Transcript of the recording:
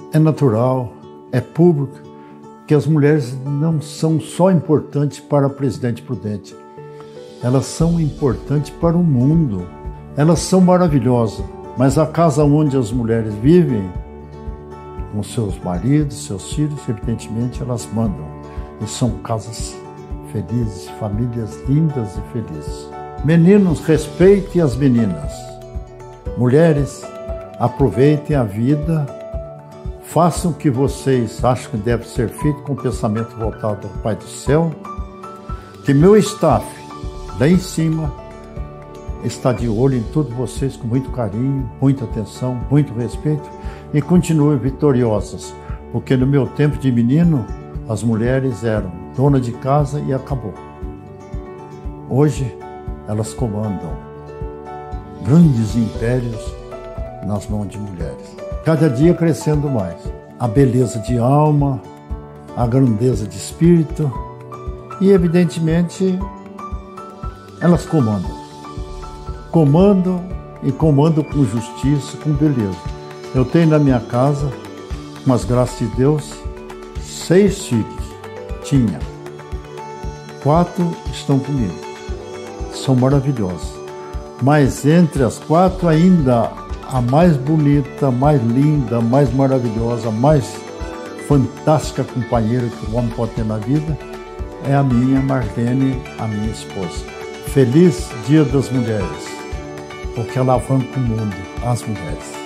É natural, é público, que as mulheres não são só importantes para a Presidente Prudente. Elas são importantes para o mundo. Elas são maravilhosas, mas a casa onde as mulheres vivem, com seus maridos, seus filhos, evidentemente, elas mandam. E são casas felizes, famílias lindas e felizes. Meninos, respeitem as meninas. Mulheres, aproveitem a vida. Façam o que vocês acham que deve ser feito com o pensamento voltado ao Pai do Céu. Que meu staff, lá em cima, está de olho em todos vocês com muito carinho, muita atenção, muito respeito e continuem vitoriosas, porque no meu tempo de menino, as mulheres eram dona de casa e acabou. Hoje, elas comandam grandes impérios nas mãos de mulheres. Cada dia crescendo mais. A beleza de alma, a grandeza de espírito e, evidentemente, elas comandam. Comandam e comandam com justiça, com beleza. Eu tenho na minha casa, com as graças de Deus, 6 filhos. Tinha. 4 estão comigo. São maravilhosas. Mas entre as 4 ainda a mais bonita, mais linda, mais maravilhosa, mais fantástica companheira que o homem pode ter na vida é a minha Marlene, a minha esposa. Feliz Dia das Mulheres, porque alavanca o mundo, as mulheres.